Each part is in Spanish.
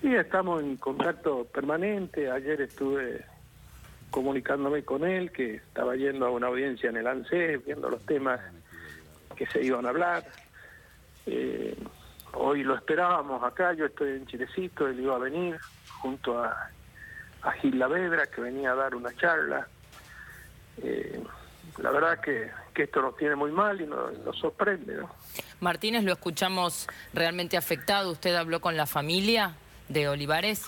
Sí, estamos en contacto permanente. Ayer estuve comunicándome con él, que estaba yendo a una audiencia en el ANSES, viendo los temas que se iban a hablar. Hoy lo esperábamos acá, yo estoy en Chilecito, él iba a venir junto a Gil Lavedra, que venía a dar una charla. La verdad que esto nos tiene muy mal y nos sorprende, ¿no? Martínez, lo escuchamos realmente afectado. ¿Usted habló con la familia de Olivares?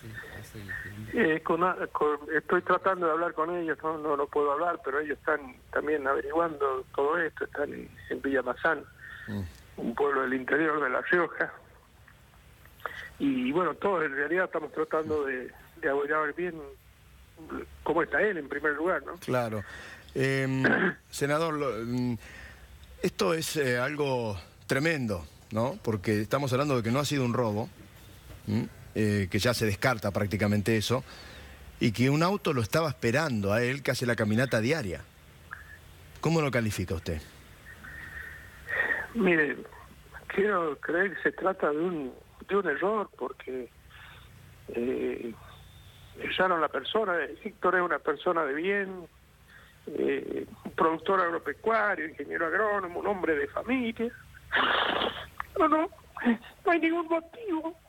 Estoy tratando de hablar con ellos, no puedo hablar, pero ellos están también averiguando todo esto, están en Villa Mazán, un pueblo del interior de La Rioja. Y bueno, todos en realidad estamos tratando de averiguar bien cómo está él en primer lugar, ¿no? Claro. Senador, esto es algo tremendo, ¿no? Porque estamos hablando de que no ha sido un robo, que ya se descarta prácticamente eso, y que un auto lo estaba esperando a él, que hace la caminata diaria. ¿Cómo lo califica usted? Mire, quiero creer que se trata de un error, porque echaron a la persona. Víctor es una persona de bien, un productor agropecuario, ingeniero agrónomo, un hombre de familia. No hay ningún motivo